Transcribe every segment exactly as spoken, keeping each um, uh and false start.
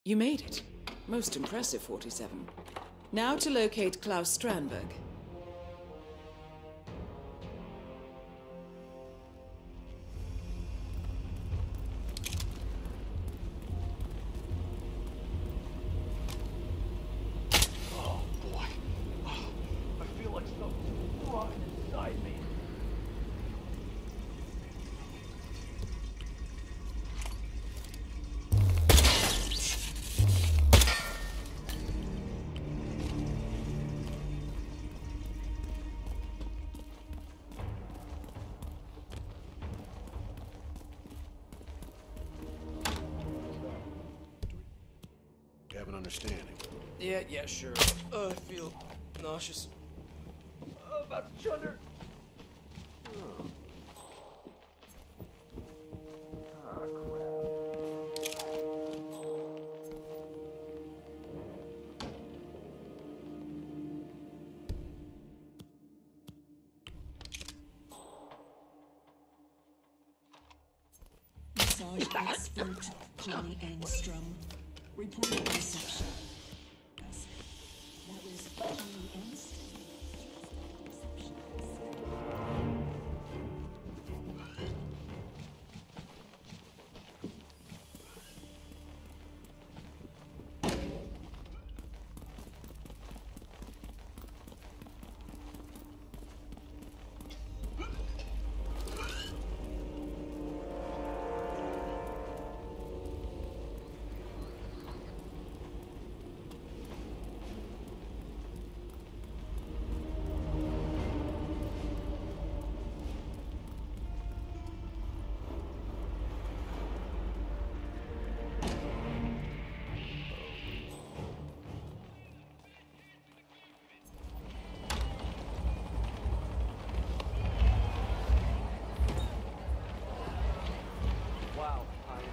You made it. Most impressive, forty-seven. Now to locate Klaus Strandberg. Oh boy. Oh, I feel like something's rotting inside me. You have an understanding. Yeah, yeah, sure. Uh, I feel nauseous. Uh, about to chunder. Oh. Ah, crap. Massage expert Connie Engstrom reported reception. That was Connie Engstrom. Wow.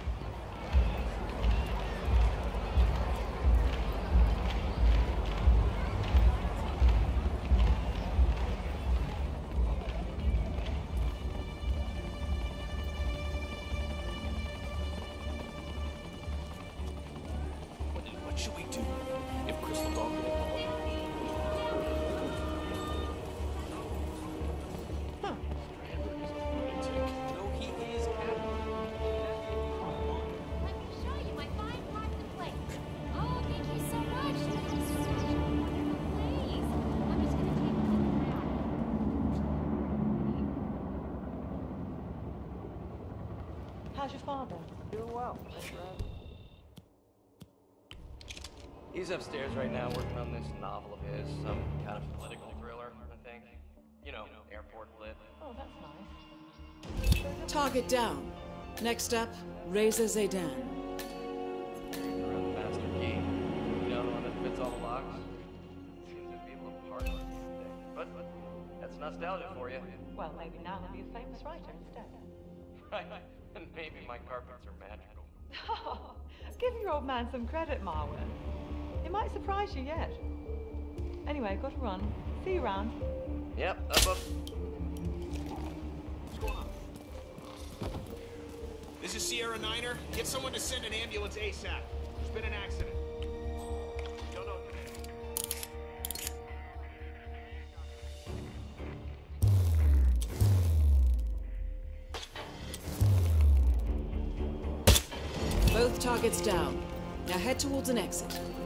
What, what should we do if Crystal Ball get involved? Huh. Strandberg is a lunatic. No, he is Captain. Let me show you my fine parts and plates. Oh, thank you so much. That is such a wonderful place. I'm just gonna take a look around. How's your father? Doing well. Thanks for asking. He's upstairs right now working on this novel of his, some kind of political thriller, I think. You know, airport lit. Oh, that's nice. Target down. Next up, Reza Zaydan. Creeping around the master key. You know, the one that fits all the locks. Seems to be a little hard to think. But that's nostalgia for you. Well, maybe now he'll be a famous writer instead. Right. And maybe my carpets are magical. Give your old man some credit, Marwin. He might surprise you yet. Anyway, got to run. See you around. Yep, up, up. What's going on? This is Sierra Niner. Get someone to send an ambulance ASAP. There's been an accident. Don't know. Both targets down. Now head towards an exit.